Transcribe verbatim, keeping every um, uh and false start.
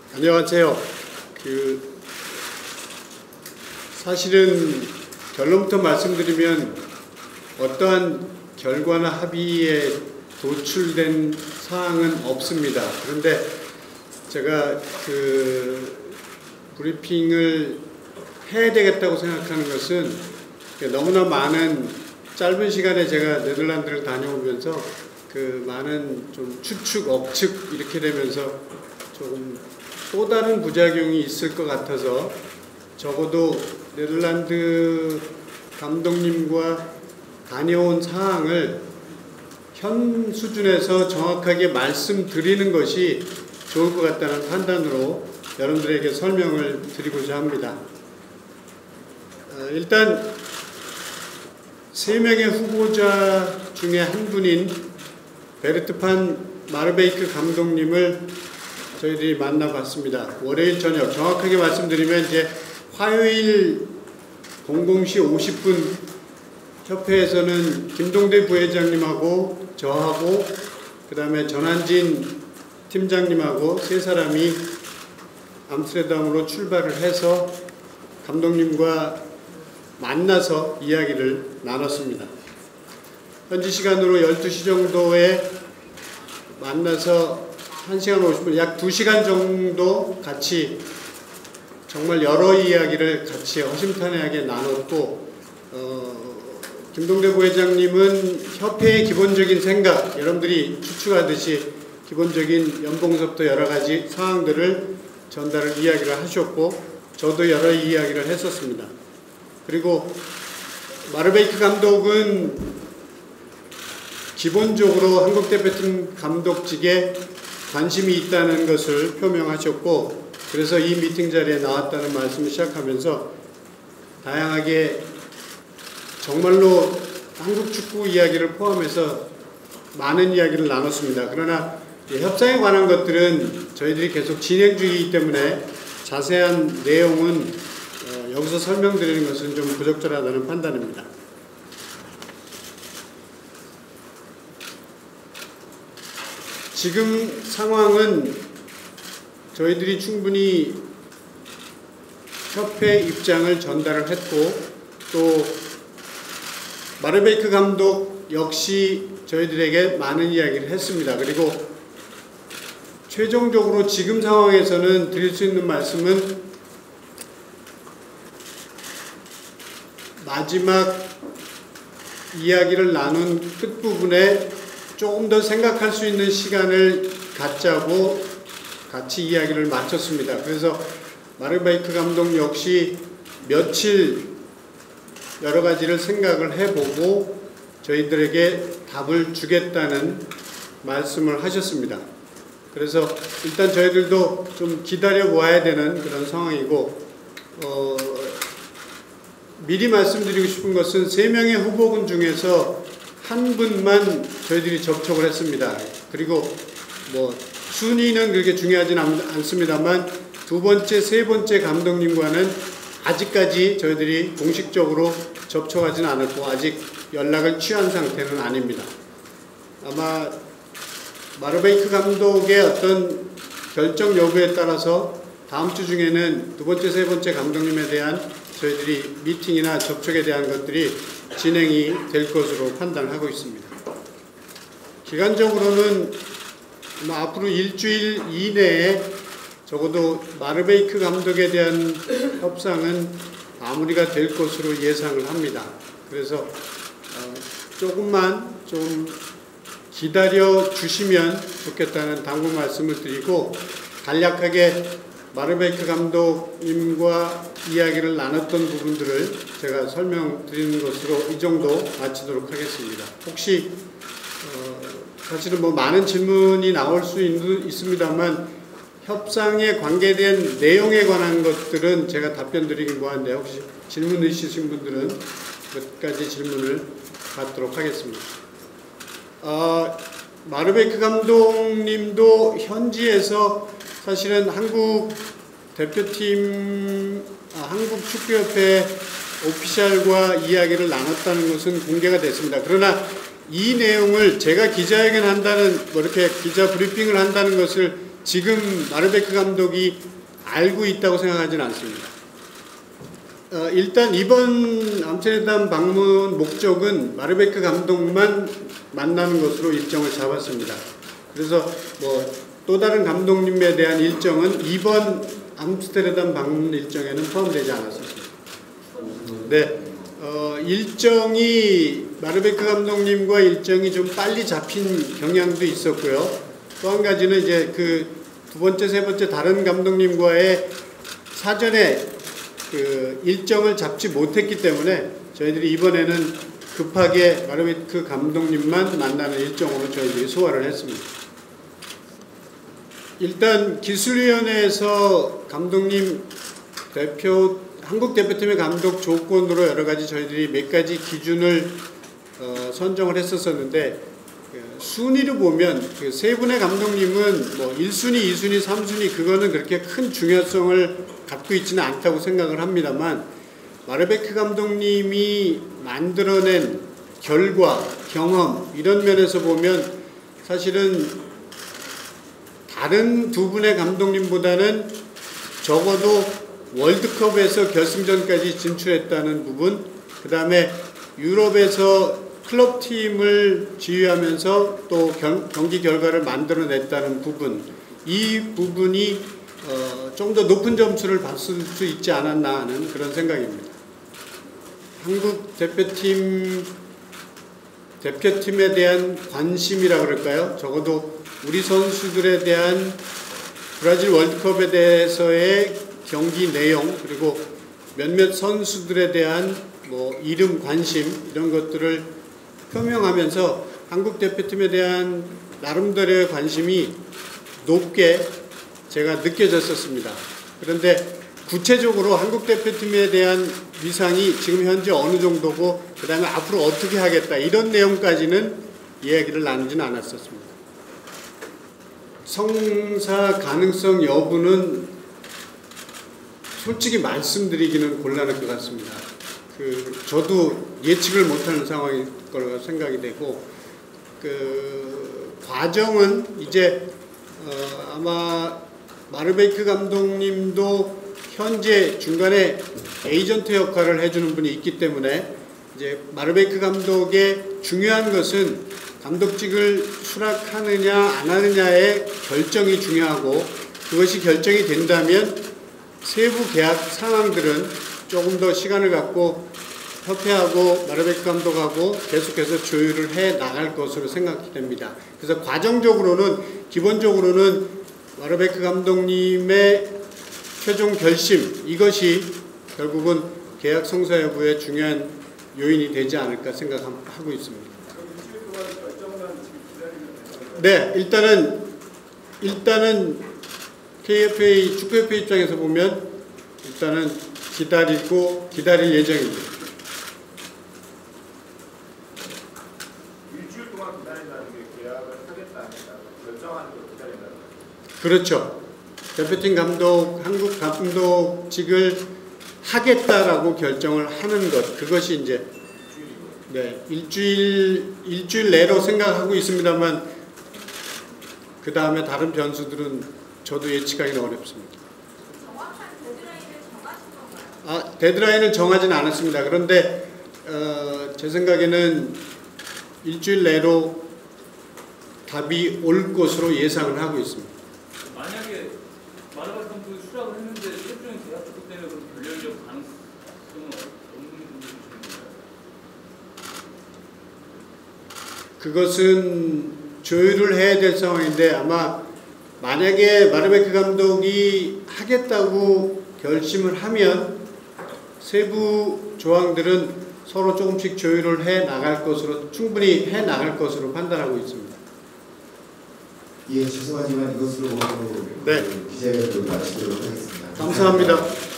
안녕하세요. 그 사실은 결론부터 말씀드리면 어떠한 결과나 합의에 도출된 사항은 없습니다. 그런데 제가 그 브리핑을 해야 되겠다고 생각하는 것은 너무나 많은 짧은 시간에 제가 네덜란드를 다녀오면서 그 많은 좀 추측, 억측 이렇게 되면서 조금 또 다른 부작용이 있을 것 같아서 적어도 네덜란드 감독님과 다녀온 사항을 현 수준에서 정확하게 말씀드리는 것이 좋을 것 같다는 판단으로 여러분들에게 설명을 드리고자 합니다. 일단 세 명의 후보자 중에 한 분인 베르트 판 마르베이크 감독님을 저희들이 만나봤습니다. 월요일 저녁, 정확하게 말씀드리면 이제 화요일 공공 시 오십 분 협회에서는 김동대 부회장님하고 저하고 그 다음에 전한진 팀장님하고 세 사람이 암스테르담으로 출발을 해서 감독님과 만나서 이야기를 나눴습니다. 현지 시간으로 열두 시 정도에 만나서 한 시간 오십 분, 약 두 시간 정도 같이 정말 여러 이야기를 같이 허심탄회하게 나눴고, 어, 김동대 부회장님은 협회의 기본적인 생각, 여러분들이 추측하듯이 기본적인 연봉서부터 여러 가지 사항들을 전달을 이야기를 하셨고, 저도 여러 이야기를 했었습니다. 그리고 마르베이크 감독은 기본적으로 한국대표팀 감독직에 관심이 있다는 것을 표명하셨고, 그래서 이 미팅 자리에 나왔다는 말씀을 시작하면서 다양하게 정말로 한국 축구 이야기를 포함해서 많은 이야기를 나눴습니다. 그러나 협상에 관한 것들은 저희들이 계속 진행 중이기 때문에 자세한 내용은 여기서 설명드리는 것은 좀 부적절하다는 판단입니다. 지금 상황은 저희들이 충분히 협회 입장을 전달을 했고, 또 마르베이크 감독 역시 저희들에게 많은 이야기를 했습니다. 그리고 최종적으로 지금 상황에서는 드릴 수 있는 말씀은 마지막 이야기를 나눈 끝부분에 조금 더 생각할 수 있는 시간을 갖자고 같이 이야기를 마쳤습니다. 그래서 마르베이크 감독 역시 며칠 여러 가지를 생각을 해보고 저희들에게 답을 주겠다는 말씀을 하셨습니다. 그래서 일단 저희들도 좀 기다려 보아야 되는 그런 상황이고, 어, 미리 말씀드리고 싶은 것은 세 명의 후보군 중에서 한 분만 저희들이 접촉을 했습니다. 그리고 뭐 순위는 그렇게 중요하진 않습니다만 두 번째, 세 번째 감독님과는 아직까지 저희들이 공식적으로 접촉하진 않았고 아직 연락을 취한 상태는 아닙니다. 아마 마르베이크 감독의 어떤 결정 여부에 따라서 다음 주 중에는 두 번째, 세 번째 감독님에 대한 저희들이 미팅이나 접촉에 대한 것들이 진행이 될 것으로 판단하고 있습니다. 기간적으로는 뭐 앞으로 일주일 이내에 적어도 마르베이크 감독에 대한 협상은 마무리가 될 것으로 예상을 합니다. 그래서 어 조금만 좀 기다려 주시면 좋겠다는 당부 말씀을 드리고, 간략하게 마르베이크 감독님과 이야기를 나눴던 부분들을 제가 설명드리는 것으로 이 정도 마치도록 하겠습니다. 혹시 어, 사실은 뭐 많은 질문이 나올 수 있, 있습니다만 협상에 관계된 내용에 관한 것들은 제가 답변 드리긴 뭐한데 혹시 질문 있으신 분들은 몇 가지 질문을 받도록 하겠습니다. 어, 마르베이크 감독님도 현지에서 사실은 한국 대표팀, 아, 한국 축구협회 오피셜과 이야기를 나눴다는 것은 공개가 됐습니다. 그러나 이 내용을 제가 기자회견 한다는, 뭐 이렇게 기자 브리핑을 한다는 것을 지금 마르베크 감독이 알고 있다고 생각하지는 않습니다. 어, 일단 이번 암스테르담 방문 목적은 마르베크 감독만 만나는 것으로 일정을 잡았습니다. 그래서 뭐 또 다른 감독님에 대한 일정은 이번 암스테르담 방문 일정에는 포함되지 않았습니다. 네, 어, 일정이 마르베크 감독님과 일정이 좀 빨리 잡힌 경향도 있었고요. 또 한 가지는 이제 그 두 번째, 세 번째 다른 감독님과의 사전에 그 일정을 잡지 못했기 때문에 저희들이 이번에는 급하게 마르베크 감독님만 만나는 일정으로 저희들이 소화를 했습니다. 일단 기술위원회에서 감독님 대표 한국 대표팀의 감독 조건으로 여러 가지 저희들이 몇 가지 기준을 어, 선정을 했었었는데 그 순위로 보면 그 세 분의 감독님은 뭐 일 순위, 이 순위, 삼 순위 그거는 그렇게 큰 중요성을 갖고 있지는 않다고 생각을 합니다만 마르베크 감독님이 만들어낸 결과, 경험 이런 면에서 보면 사실은 다른 두 분의 감독님보다는 적어도 월드컵에서 결승전까지 진출했다는 부분, 그 다음에 유럽에서 클럽팀을 지휘하면서 또 경, 경기 결과를 만들어냈다는 부분, 이 부분이 어, 좀 더 높은 점수를 받을 수 있지 않았나 하는 그런 생각입니다. 한국 대표팀, 대표팀에 대한 관심이라 그럴까요? 적어도 우리 선수들에 대한 브라질 월드컵에 대해서의 경기 내용, 그리고 몇몇 선수들에 대한 뭐 이름, 관심 이런 것들을 표명하면서 한국 대표팀에 대한 나름대로의 관심이 높게 제가 느껴졌었습니다. 그런데 구체적으로 한국 대표팀에 대한 위상이 지금 현재 어느 정도고 그 다음에 앞으로 어떻게 하겠다 이런 내용까지는 이야기를 나누지는 않았었습니다. 성사 가능성 여부는 솔직히 말씀드리기는 곤란할 것 같습니다. 그 저도 예측을 못하는 상황일 거라고 생각이 되고 그 과정은 이제 어 아마 마르베크 감독님도 현재 중간에 에이전트 역할을 해주는 분이 있기 때문에 이제 마르베크 감독의 중요한 것은 감독직을 수락하느냐 안 하느냐의 결정이 중요하고 그것이 결정이 된다면 세부 계약 상황들은 조금 더 시간을 갖고 협회하고 마르베크 감독하고 계속해서 조율을 해 나갈 것으로 생각됩니다. 그래서 과정적으로는 기본적으로는 마르베크 감독님의 최종 결심 이것이 결국은 계약 성사 여부의 중요한 요인이 되지 않을까 생각하고 있습니다. 네, 일단은 일단은 케이에프에이 축구협회 입장에서 보면 일단은 기다리고 기다릴 예정입니다. 일주일 동안 기다린다는 게 계약을 하겠다 안 했다 결정하는 걸 기다린다는 거죠. 그렇죠. 대표팀 감독, 한국 감독직을 하겠다라고 결정을 하는 것 그것이 이제 네 일주일 일주일 내로 생각하고 있습니다만 그 다음에 다른 변수들은 저도 예측하기는 어렵습니다. 정확한 데드라인을 정하신 건가요? 아, 데드라인을 정하지는 않았습니다. 그런데 어, 제 생각에는 일주일 내로 답이 올 것으로 예상을 하고 있습니다. 만약에 마르베크 감독이 수락을 했는데 최종 계약 조건 때문에 그럼 변력적 가능성은 없는 건가요? 그것은 조율을 해야 될 상황인데 아마 만약에 마르베크 감독이 하겠다고 결심을 하면 세부 조항들은 서로 조금씩 조율을 해 나갈 것으로 충분히 해 나갈 것으로 판단하고 있습니다. 예, 죄송하지만 이것으로 오늘 네. 기자회견을 마치도록 하겠습니다. 감사합니다.